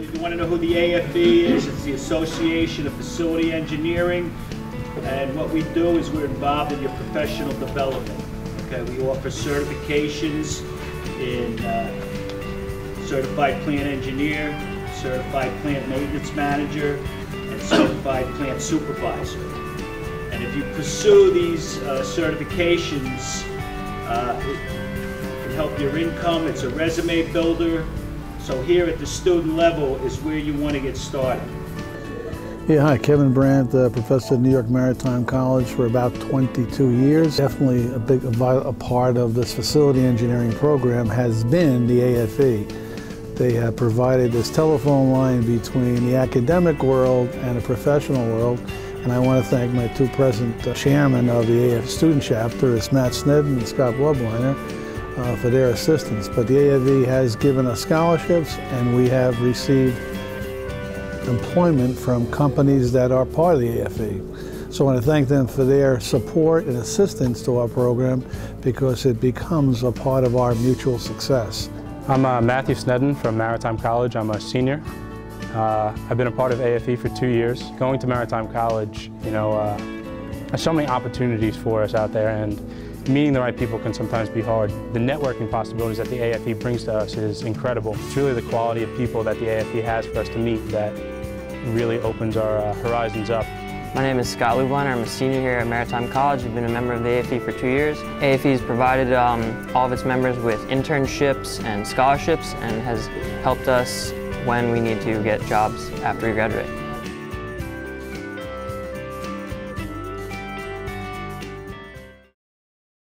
you want to know who the AFE is, it's the Association of Facility Engineering. And what we do is we're involved in your professional development. Okay, we offer certifications in Certified Plant Engineer, Certified Plant Maintenance Manager, and Certified Plant Supervisor. And if you pursue these certifications, it can help your income. It's a resume builder. So here at the student level is where you want to get started. Yeah, hi, Kevin Brandt, professor at New York Maritime College for about 22 years. Definitely a part of this facility engineering program has been the AFE. They have provided this telephone line between the academic world and the professional world. And I want to thank my two present chairmen of the AFE student chapter, it's Matt Snedden and Scott Blobliner, for their assistance. But the AFE has given us scholarships, and we have received employment from companies that are part of the AFE. So I want to thank them for their support and assistance to our program, because it becomes a part of our mutual success. I'm Matthew Snedden from Maritime College. I'm a senior. I've been a part of AFE for 2 years. Going to Maritime College, there's so many opportunities for us out there, and meeting the right people can sometimes be hard. The networking possibilities that the AFE brings to us is incredible. It's really the quality of people that the AFE has for us to meet that really opens our horizons up. My name is Scott Lubliner. I'm a senior here at Maritime College. I've been a member of the AFE for 2 years. AFE has provided all of its members with internships and scholarships, and has helped us when we need to get jobs after we graduate.